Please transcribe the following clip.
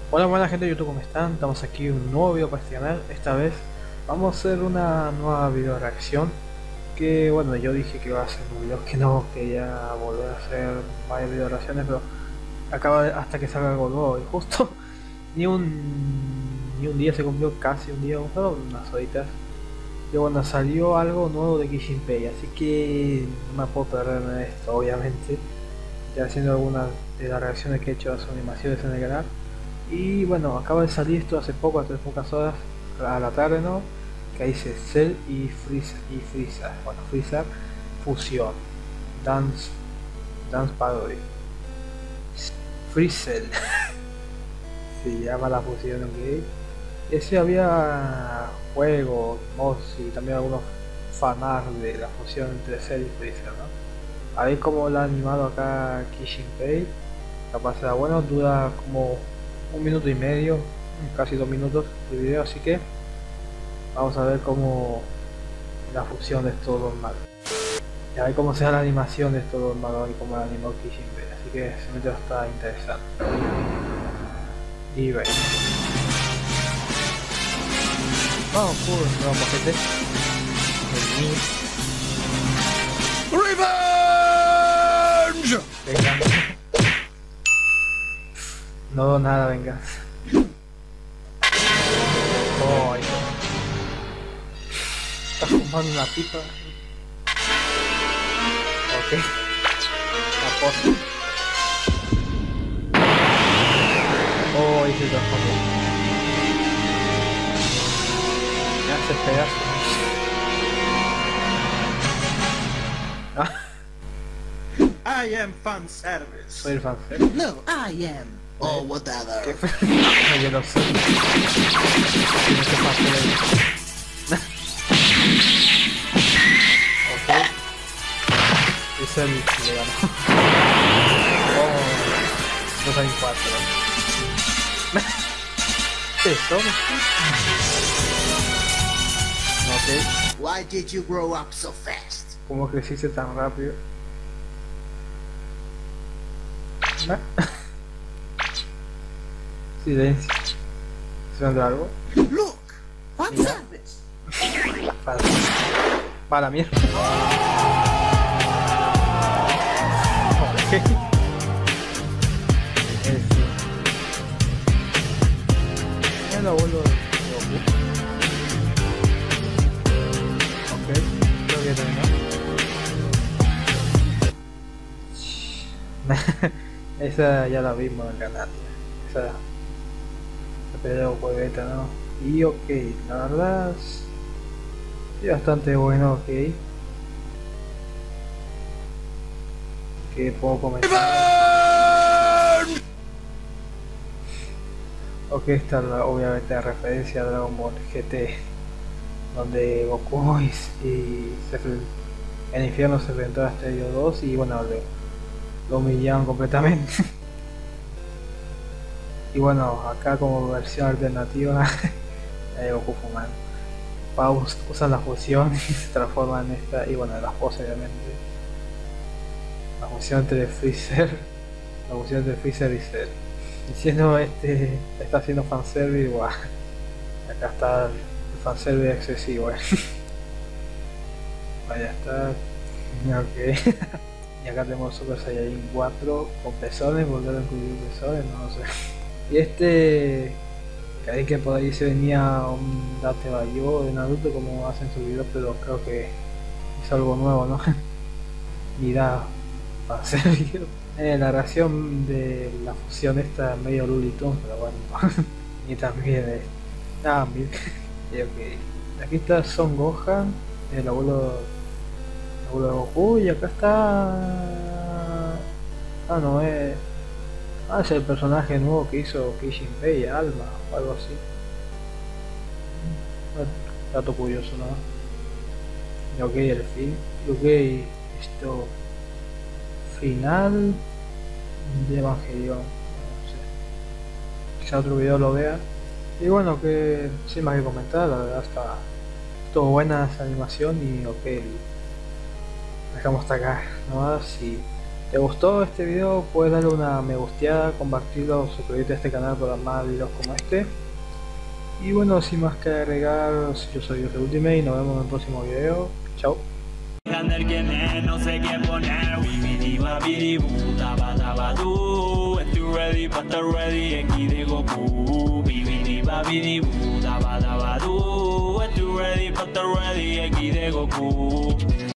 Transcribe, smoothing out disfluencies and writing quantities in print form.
Hola, buena gente de YouTube, ¿cómo están? Estamos aquí un nuevo video para este canal. Esta vez vamos a hacer una nueva video reacción. Que bueno, yo dije que iba a hacer un video que no quería volver a hacer varias video reacciones, pero hasta que salga algo nuevo. Y justo ni un día se cumplió, casi un día, solo unas horitas. Y bueno, salió algo nuevo de Kishin Pay, así que no me puedo perder en esto, obviamente. Ya haciendo algunas de las reacciones que he hecho a sus animaciones en el canal. Y bueno, acaba de salir esto hace poco, hace pocas horas a la tarde, ¿no? Que dice Cell y Freezer. Bueno, Freezer Fusión. Dance Parody. Freezer. Se llama la fusión, ok. Ese había juegos, mods y también algunos fanarts de la fusión entre Cell y Freezer, ¿no? A ver cómo lo ha animado acá Kishin Pei. Capaz será bueno, dura como 1 minuto y medio, casi 2 minutos de video, así que vamos a ver cómo la fusión de estos dos magos. Y a ver cómo sea la animación de estos dos magos y cómo la animó Kishin Pei, así que se me está interesante. Y ve. Vamos por un nuevo paquete. Revenge! Venganza. No, nada, venganza. Oh, está fumando una pipa. Ok. Una posta. Oh, y se transformó. Me hace pedazo. Ah, I am fan service. soy el fanser. No, I am. Or ¿Qué whatever. fue? No, yo no sé. Tiene que pasar ahí. Ok. Es el que le ganó. Oh, 2 a 4. Eso. Ok. Why did you grow up so fast? ¿Cómo creciste tan rápido? ¿Ah? Silencio. ¿Suena algo? Look! Fan Yeah. service! Para la mierda. Ok. Es el abuelo de Goku. Ok. Creo que terminó. Esa ya la vimos en el canal. Esa pelea hueveta, ¿no? Y ok, la verdad es bastante bueno, ok. Que puedo comentar. Ok, esta es obviamente la referencia a Dragon Ball GT, donde Goku en el infierno se enfrentó a Estadio 2 y bueno, lo humillaron completamente. Y bueno, acá como versión alternativa, Goku fumando. Usan la fusión y se transforma en esta, y bueno, las poses obviamente. La fusión entre Freezer, la fusión entre Freezer y Cell. Diciendo está haciendo fanservice, igual. Acá está el fanservice excesivo, Vaya está. Ok. Y acá tenemos Super Saiyajin 4 con pezones, volver a incluir pezones, no sé. Y creí que por ahí se venía un Date Bayo de Naruto como hacen sus videos, pero creo que es algo nuevo, ¿no? Mira, para hacer video. La reacción de la fusión esta medio Looney Tunes, pero bueno. Y también mira. Y ok. Aquí está Son Gohan, el abuelo de Goku, y acá está. Ah, no, es el personaje nuevo que hizo Kishin Pei, Alma, o algo así. Dato curioso, ¿no? Y ok, el fin. Y ok, esto. Final de Evangelion. No sé. Quizá otro video lo vea. Y bueno, que sin más que comentar, la verdad estuvo buena esa animación y ok. Dejamos hasta acá nomás y ¿Te gustó este video? Puedes darle una me gusteada, compartirlo, suscribirte a este canal para más videos como este. Y bueno, sin más que agregar, yo soy The Ultimate y nos vemos en el próximo video. Chao. Quién es, no sé qué poner. Bibidi babidi boo, daba daba doo. Estoy ready pa' estar ready, aquí de Goku. Bibidi babidi boo, daba daba doo. Estoy ready pa' estar ready, aquí de Goku.